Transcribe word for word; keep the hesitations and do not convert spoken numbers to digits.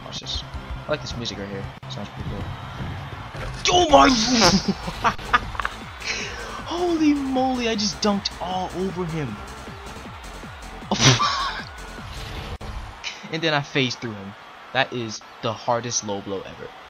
Watch this. I like this music right here. Sounds pretty cool. Oh my! Holy moly! I just dunked all over him. And then I phased through him. That is the hardest low blow ever.